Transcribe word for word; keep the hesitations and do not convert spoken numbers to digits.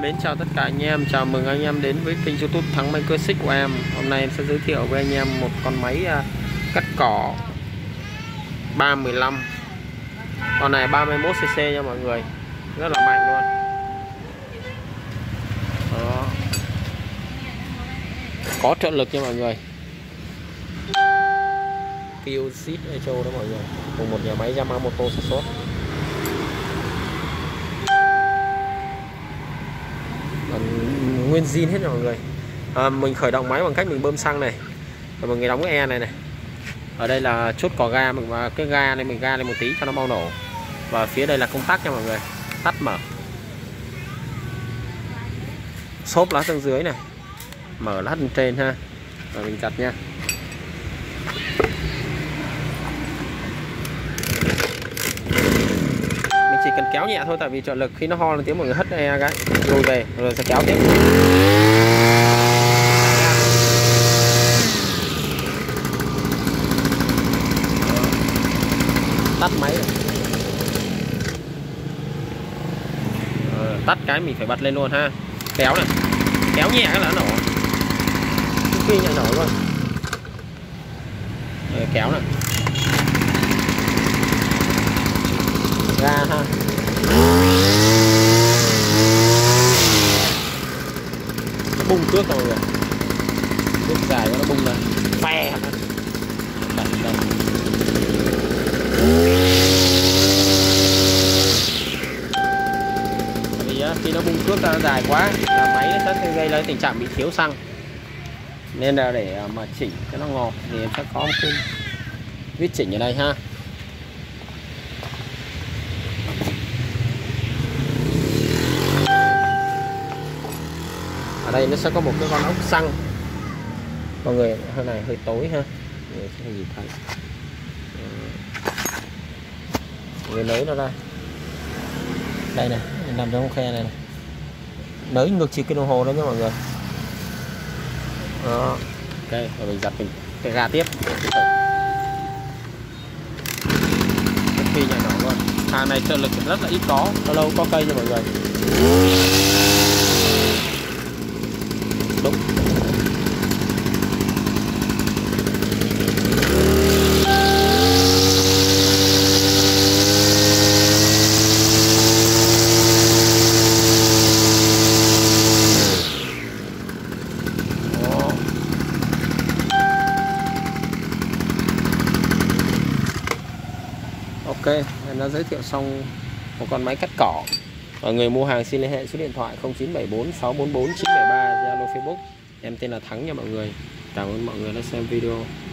mến chào tất cả anh em, chào mừng anh em đến với kênh YouTube Thắng Máy Cơ Xích của em. Hôm nay em sẽ giới thiệu với anh em một con máy cắt cỏ ba mười lăm. Con này ba mươi mốt xê xê nha mọi người, rất là mạnh luôn. Đó. Có trợ lực nha mọi người. Kioxit Echo đó mọi người, cùng một nhà máy Yamamoto sản xuất. Nguyên zin hết rồi mọi người. À, mình khởi động máy bằng cách mình bơm xăng này, rồi mọi người đóng cái e này này. Ở đây là chốt cò ga, mình và cái ga này mình ga lên một tí cho nó mau nổ. Và phía đây là công tắc nha mọi người, tắt mở. Xốp lá tầng dưới này, mở lát bên trên ha, rồi mình chặt nha. Mình chỉ cần kéo nhẹ thôi, tại vì trợ lực khi nó ho lên tiếng mọi người hất e cái lùi về rồi sẽ kéo tiếp. Tắt máy rồi. Ờ, tắt cái mình phải bật lên luôn ha. Kéo này, kéo nhẹ cái là nó nổ, khi nhẹ nổ luôn. Rồi, kéo này, ga ha. Nó bung trước rồi mọi người, trước dài cho nó bung lên, phe đây, đây. Vì khi nó bung trước ra dài quá là máy nó sẽ gây ra tình trạng bị thiếu xăng, nên là để mà chỉnh cho nó ngọt thì em sẽ có một cái vít chỉnh ở đây ha. Ở đây nó sẽ có một cái con ốc xăng mọi người, hơi này hơi tối ha, mọi người sẽ nhìn thấy. Mọi người lấy nó ra đây này, nằm trong khe này, này. Nới ngược chiều cái đồng hồ đó nha mọi người. Đó. Ok, rồi mình giật mình cái ga tiếp. Khi nhà nổ luôn. Hàng này trợ lực rất là ít có, lâu lâu có cây nha mọi người. Đúng. Ok, em đã giới thiệu xong một con máy cắt cỏ. Mọi người mua hàng xin liên hệ số điện thoại không chín bảy bốn sáu bốn bốn chín bảy ba, Zalo Facebook. Em tên là Thắng nha mọi người. Cảm ơn mọi người đã xem video.